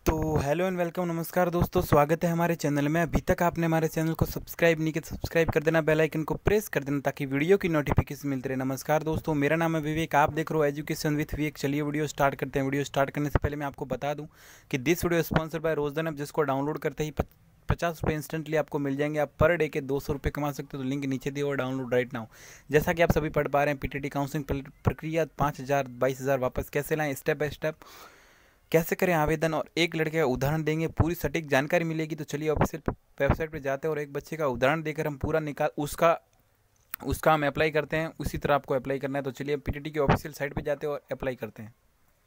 तो hello and welcome, नमस्कार दोस्तों, स्वागत है हमारे चैनल में। अभी तक आपने हमारे चैनल को सब्सक्राइब नहीं किया तो सब्सक्राइब कर देना, बेल आइकन को प्रेस कर देना ताकि वीडियो की नोटिफिकेशन मिलती रहे। नमस्कार दोस्तों, मेरा नाम है विवेक, आप देख रहे हो एजुकेशन विथ विवेक। चलिए वीडियो स्टार्ट करते हैं। वीडियो स्टार्ट करने से पहले मैं आपको बता दूँ कि this video sponsored by Rozdhan app, जिसको डाउनलोड करते ही 50 रुपये इंस्टेंटली आपको मिल जाएंगे। आप पर डे के 200 रुपये कमा सकते हो। तो लिंक नीचे दिए और डाउनलोड राइट नाउ। जैसा कि आप सभी पढ़ पा रहे हैं, पीटीटी काउंसलिंग प्रक्रिया 5,000 22,000 वापस कैसे लाएं, स्टेप बाय स्टेप कैसे करें आवेदन, और एक लड़के का उदाहरण देंगे, पूरी सटीक जानकारी मिलेगी। तो चलिए ऑफिशियल वेबसाइट पे जाते हैं और एक बच्चे का उदाहरण देकर हम पूरा निकाल उसका हम अप्लाई करते हैं। उसी तरह आपको अप्लाई करना है। तो चलिए पीटीटी की ऑफिशियल साइट पे जाते हैं और अप्लाई करते हैं।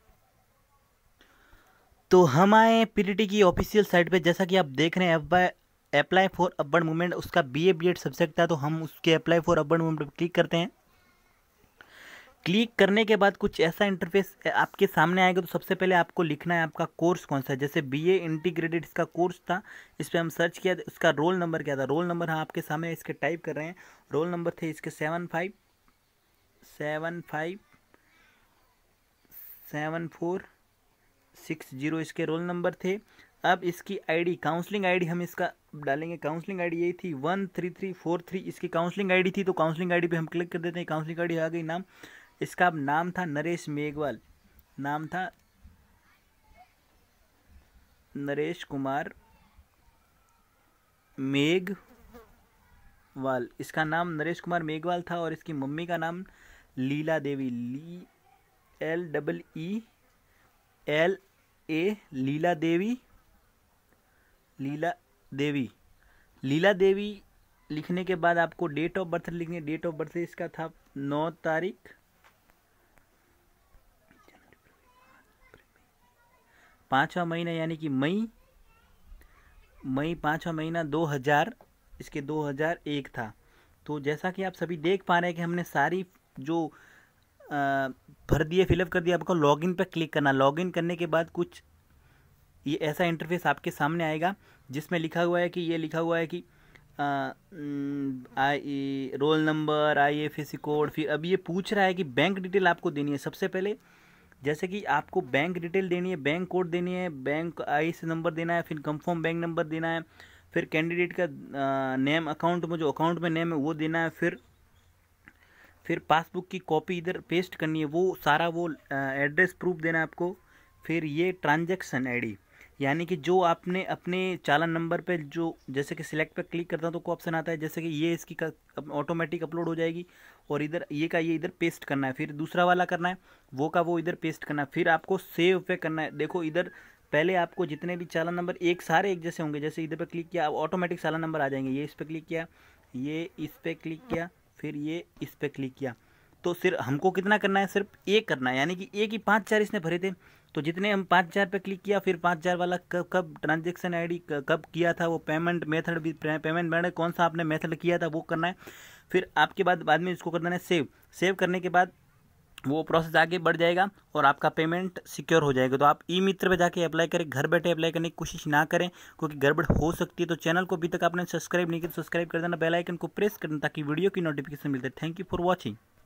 तो हम आए पीटीटी की ऑफिशियल साइट पे। जैसा कि आप देख रहे हैं, अप्लाई फॉर अपवर्ड मूवमेंट, उसका बीए बीएड सब्जेक्ट था, तो हम उसके अप्लाई फॉर अपवर्ड मूवमेंट पर क्लिक करते हैं। क्लिक करने के बाद कुछ ऐसा इंटरफेस आपके सामने आएगा। तो सबसे पहले आपको लिखना है आपका कोर्स कौन सा है। जैसे बीए इंटीग्रेटेड इसका कोर्स था, इस पर हम सर्च किया, इसका रोल नंबर क्या था। रोल नंबर हम आपके सामने इसके टाइप कर रहे हैं। रोल नंबर थे इसके 757460 इसके रोल नंबर थे। अब इसकी आईडी, काउंसलिंग आईडी हम इसका डालेंगे। काउंसलिंग आईडी यही थी 13343 इसकी काउंसलिंग आईडी थी। तो काउंसलिंग आईडी पे हम क्लिक कर देते हैं। काउंसलिंग आईडी आ गई। नाम इसका अब नाम था नरेश मेघवाल, नाम था नरेश कुमार मेघवाल, इसका नाम नरेश कुमार मेघवाल था। और इसकी मम्मी का नाम लीला देवी, LEELA, लीला देवी लिखने के बाद आपको डेट ऑफ बर्थ लिखनी है। डेट ऑफ बर्थ इसका था 9 तारीख 5वां महीना, यानी कि मई 5वां महीना 2000, इसके 2001 था। तो जैसा कि आप सभी देख पा रहे हैं कि हमने सारी जो भर दिए, फिलअप कर दिया। आपको लॉगिन पर क्लिक करना। लॉगिन करने के बाद कुछ ये ऐसा इंटरफेस आपके सामने आएगा, जिसमें लिखा हुआ है कि रोल नंबर, IFSC कोड। फिर अब ये पूछ रहा है कि बैंक डिटेल आपको देनी है। सबसे पहले जैसे कि आपको बैंक डिटेल देनी है, बैंक कोड देनी है, बैंक IC नंबर देना है, फिर कंफर्म बैंक नंबर देना है, फिर कैंडिडेट का नेम, अकाउंट में जो अकाउंट में नेम है वो देना है, फिर पासबुक की कॉपी इधर पेस्ट करनी है, वो सारा वो एड्रेस प्रूफ देना है आपको। फिर ये ट्रांजैक्शन आईडी, यानी कि जो आपने अपने चालान नंबर पे जो, जैसे कि सिलेक्ट पे क्लिक करता हूँ तो को ऑप्शन आता है, जैसे कि ये इसकी ऑटोमेटिक अपलोड हो जाएगी। और इधर ये इधर पेस्ट करना है। फिर दूसरा वाला करना है, वो इधर पेस्ट करना है। फिर आपको सेव पे करना है। देखो इधर पहले आपको जितने भी चालान नंबर सारे एक जैसे होंगे। जैसे इधर पे क्लिक किया, ऑटोमेटिक चालान नंबर आ जाएंगे। ये इस पर क्लिक किया, ये इस पर क्लिक किया, फिर ये इस पर क्लिक किया। तो सिर्फ हमको कितना करना है, सिर्फ एक करना है, यानी कि एक ही 5,000 इसने भरे थे। तो जितने हम 5,000 पे क्लिक किया, फिर 5,000 वाला कब ट्रांजेक्शन आईडी कब किया था, वो पेमेंट मेथड भी, पेमेंट मेथड कौन सा आपने मेथड किया था वो करना है। फिर आपके बाद में इसको कर देना है सेव करने के बाद वो प्रोसेस आगे बढ़ जाएगा और आपका पेमेंट सिक्योर हो जाएगा। तो आप ई मित्र पे जाके अप्लाई करें, घर बैठे अप्लाई करने की कोशिश ना करें, क्योंकि गड़बड़ हो सकती है। तो चैनल को अभी तक आपने सब्सक्राइब नहीं किया तो सब्सक्राइब कर देना, बेल आइकन को प्रेस कर देना ताकि वीडियो की नोटिफिकेशन मिलते। Thank you for watching.